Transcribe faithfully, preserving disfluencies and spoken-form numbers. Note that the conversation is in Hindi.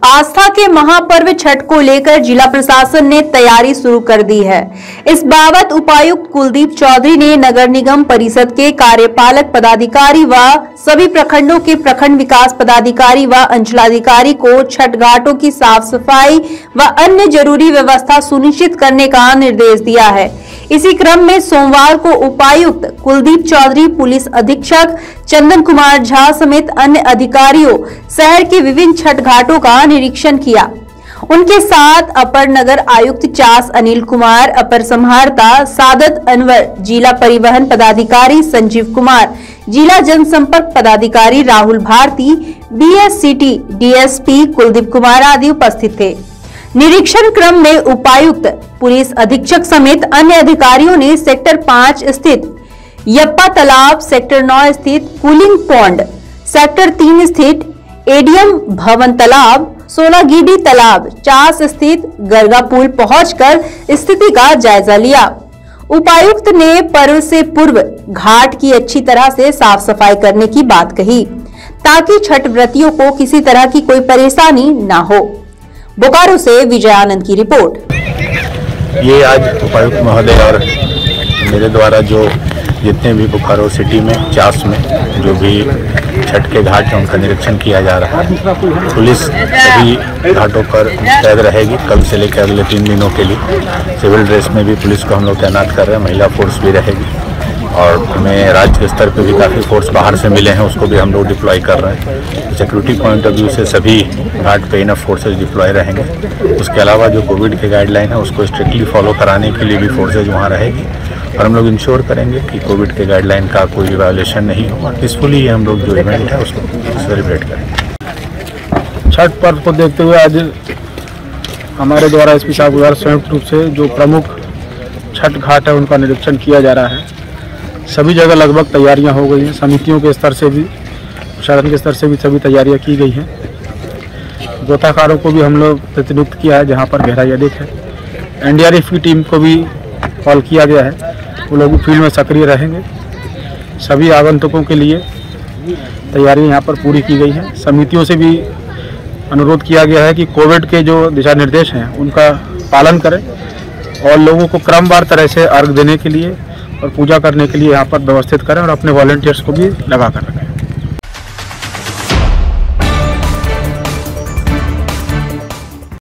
आस्था के महापर्व छठ को लेकर जिला प्रशासन ने तैयारी शुरू कर दी है। इस बाबत उपायुक्त कुलदीप चौधरी ने नगर निगम परिषद के कार्यपालक पदाधिकारी व सभी प्रखंडों के प्रखंड विकास पदाधिकारी व अंचलाधिकारी को छठ घाटों की साफ सफाई व अन्य जरूरी व्यवस्था सुनिश्चित करने का निर्देश दिया है। इसी क्रम में सोमवार को उपायुक्त कुलदीप चौधरी, पुलिस अधीक्षक चंदन कुमार झा समेत अन्य अधिकारियों शहर के विभिन्न छठ घाटों का निरीक्षण किया। उनके साथ अपर नगर आयुक्त चास अनिल कुमार, अपर संहारता सादत अनवर, जिला परिवहन पदाधिकारी संजीव कुमार, जिला जनसंपर्क पदाधिकारी राहुल भारती, बीएससीटी डीएसपी कुलदीप कुमार आदि उपस्थित थे। निरीक्षण क्रम में उपायुक्त, पुलिस अधीक्षक समेत अन्य अधिकारियों ने सेक्टर पाँच स्थित यप्पा तालाब, सेक्टर नौ स्थित कूलिंग पॉन्ड, सेक्टर तीन स्थित एडीएम भवन तालाब, सोनागीडी तालाब, चास स्थित गरगा पुल पहुंचकर स्थिति का जायजा लिया। उपायुक्त ने पर्व से पूर्व घाट की अच्छी तरह से साफ सफाई करने की बात कही ताकि छठ व्रतियों को किसी तरह की कोई परेशानी न हो। बोकारो से विजय आनंद की रिपोर्ट। ये आज उपायुक्त महोदय और मेरे द्वारा जो जितने भी बोकारो सिटी में, चास में जो भी छठ के घाट हैं उनका निरीक्षण किया जा रहा है। पुलिस सभी घाटों पर मुस्तैद रहेगी कल से लेकर अगले तीन दिनों के लिए। सिविल ड्रेस में भी पुलिस को हम लोग तैनात कर रहे हैं, महिला फोर्स भी रहेगी और हमें राज्य स्तर पे भी काफ़ी फोर्स बाहर से मिले हैं, उसको भी हम लोग डिप्लॉय कर रहे हैं। सिक्योरिटी पॉइंट ऑफ व्यू से सभी घाट पे इनफ फोर्सेज डिप्लॉय रहेंगे। उसके अलावा जो कोविड के गाइडलाइन है उसको स्ट्रिक्टली फॉलो कराने के लिए भी फोर्सेज वहाँ रहेगी और हम लोग इंश्योर करेंगे कि कोविड के गाइडलाइन का कोई वायोलेशन नहीं होगा। पीसफुली हम लोग जो इवेंट है उसको सेलिब्रेट करेंगे। छठ पर्व को देखते हुए आज हमारे द्वारा एसपी साहब द्वारा संयुक्त रूप से जो प्रमुख छठ घाट है उनका निरीक्षण किया जा रहा है। सभी जगह लगभग तैयारियां हो गई हैं। समितियों के स्तर से भी, प्रशासन के स्तर से भी सभी तैयारियां की गई हैं। गोताखारों को भी हम लोग प्रतिनियुक्त किया है जहां पर गहराई अधिक है। एनडीआरएफ की टीम को भी कॉल किया गया है, वो लोग भी फील्ड में सक्रिय रहेंगे। सभी आगंतुकों के लिए तैयारियां यहाँ पर पूरी की गई हैं। समितियों से भी अनुरोध किया गया है कि कोविड के जो दिशा निर्देश हैं उनका पालन करें और लोगों को क्रमवार तरह से अर्घ देने के लिए और पूजा करने के लिए यहाँ पर व्यवस्थित करें और अपने वॉलंटियर्स को भी लगा कर रखें।